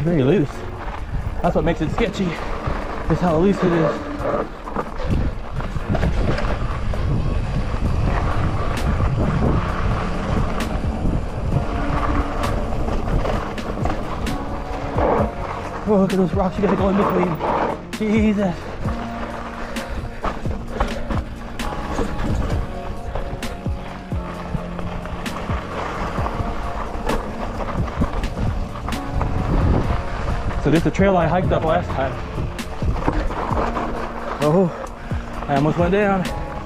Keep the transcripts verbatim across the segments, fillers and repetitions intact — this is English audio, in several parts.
very loose. That's what makes it sketchy, is how loose it is. Oh, look at those rocks you gotta go in between. Jesus. So this is the trail I hiked up last time. Oh, I almost went down.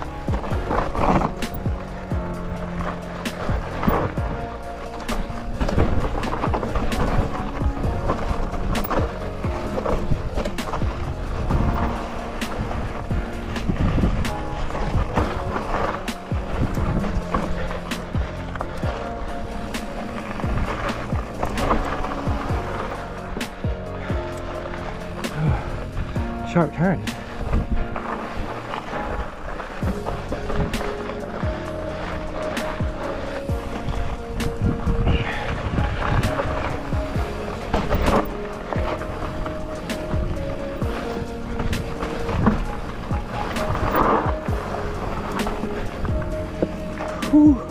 Sharp turn. Whew.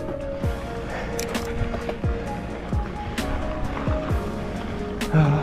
Uh.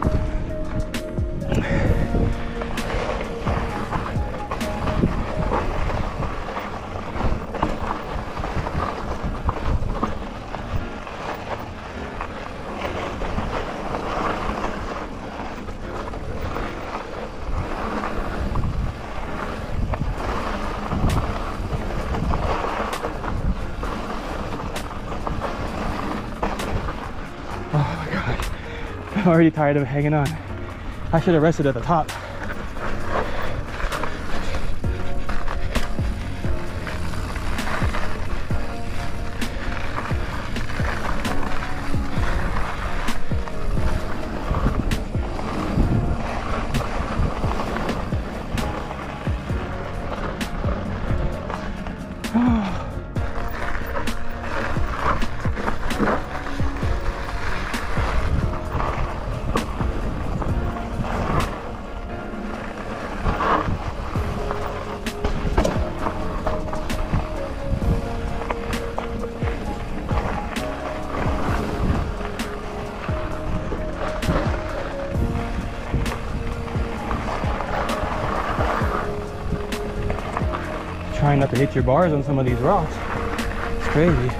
I'm already tired of hanging on. I should have rested at the top. Trying not to hit your bars on some of these rocks. It's crazy.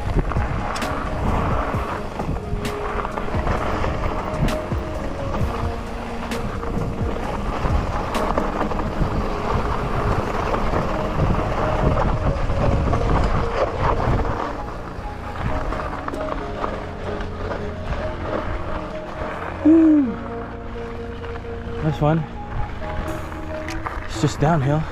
Woo. That's fun. It's just downhill.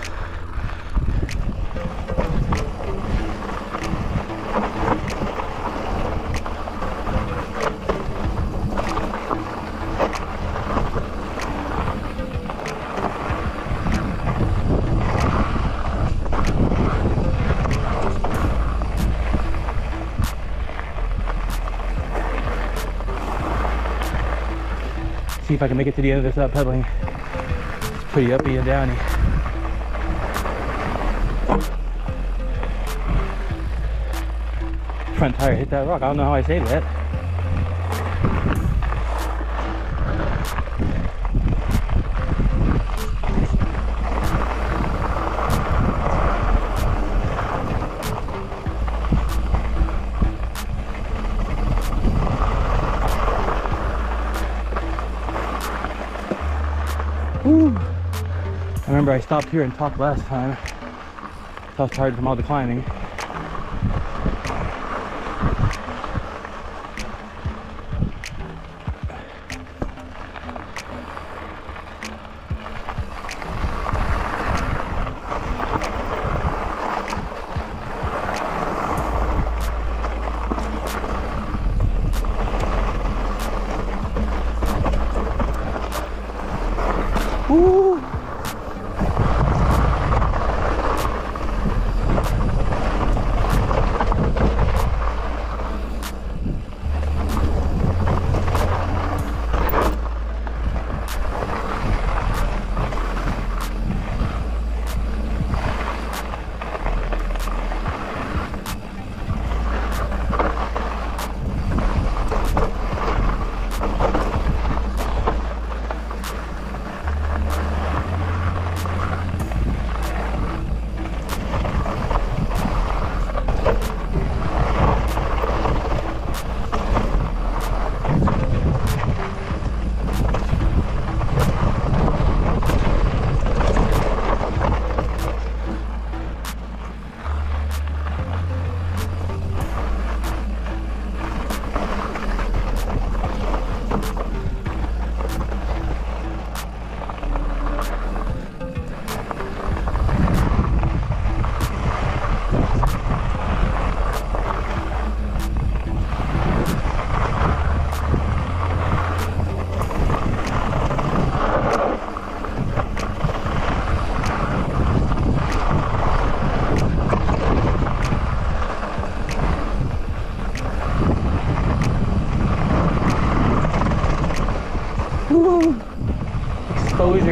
See if I can make it to the end of this up pedaling. It's pretty uppy and downy. Front tire hit that rock. I don't know how I saved that. Whew. I remember I stopped here and talked last time. So I was tired from all the climbing. Woo!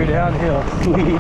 We're downhill. Sweet.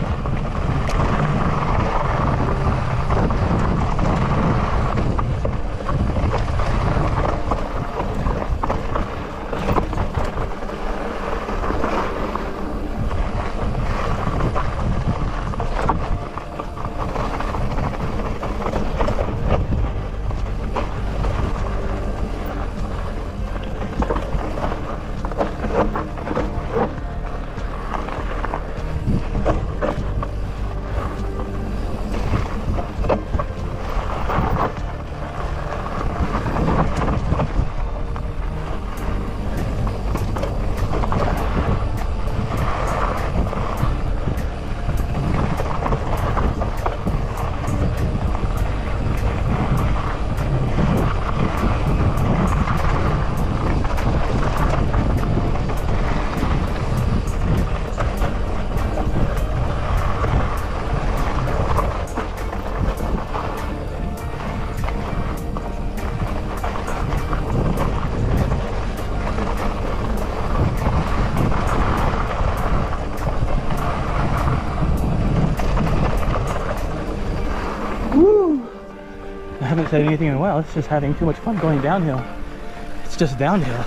I haven't said anything in a while. It's just having too much fun going downhill. It's just downhill.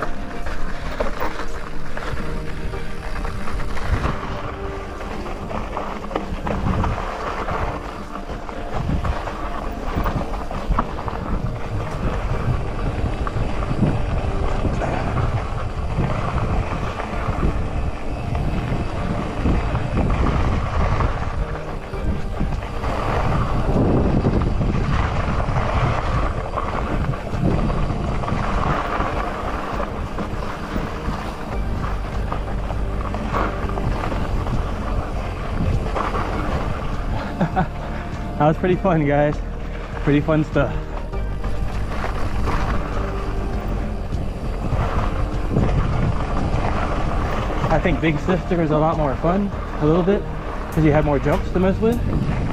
That was pretty fun, guys. Pretty fun stuff. I think Big Sister is a lot more fun, a little bit, because you have more jumps to mess with.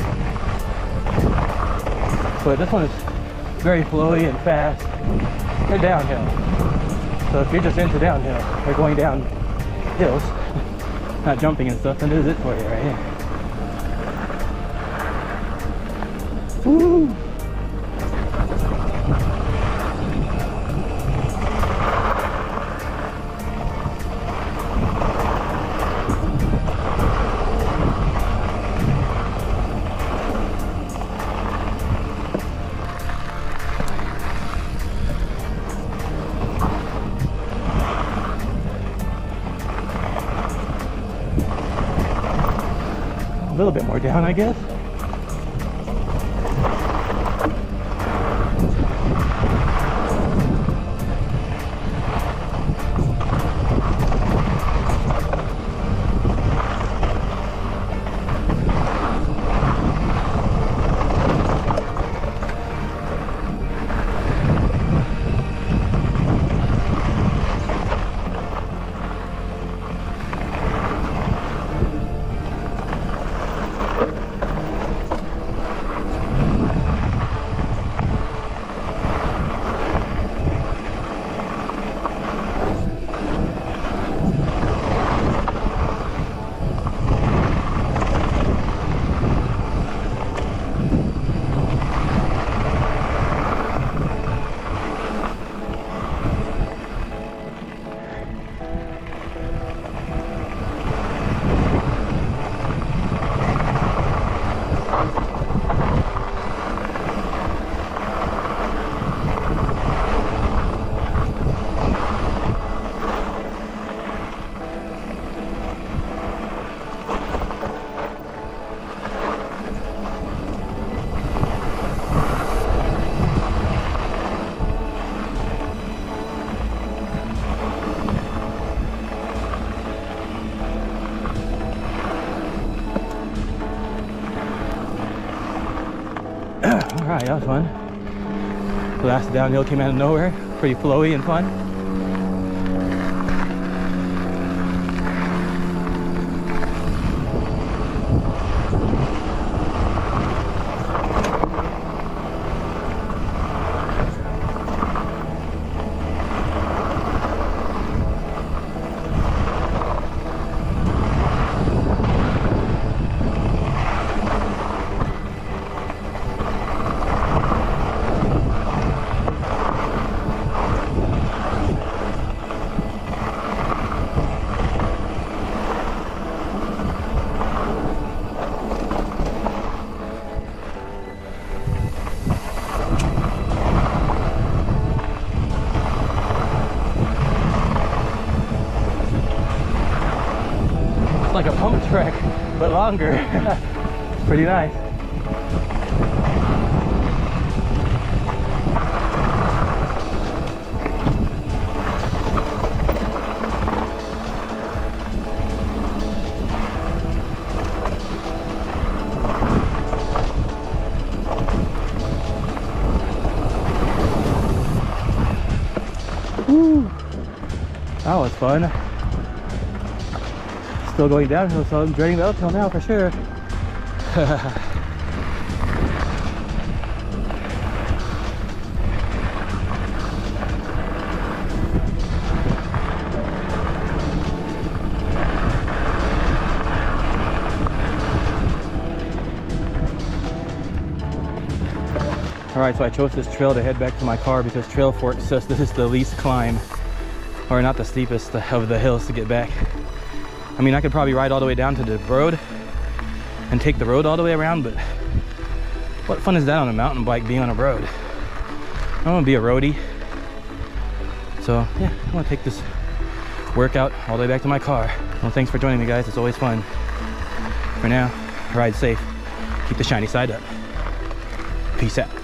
But this one is very flowy and fast. They're downhill. So if you're just into downhill, or going down hills, not jumping and stuff, then this is it for you right here. Woo! A little bit more down, I guess. Alright, that was fun. The last downhill came out of nowhere. Pretty flowy and fun. like a pump track, but longer. It's pretty nice. Woo. That was fun. Still going downhill, so I'm dreading the uphill now for sure. Alright, so I chose this trail to head back to my car because Trail Fork says this is the least climb, or not the steepest of the hills to get back. I mean, I could probably ride all the way down to the road and take the road all the way around, but what fun is that on a mountain bike being on a road? I don't want to be a roadie. So yeah, I want to take this workout all the way back to my car. Well, thanks for joining me, guys. It's always fun. For now, ride safe. Keep the shiny side up. Peace out.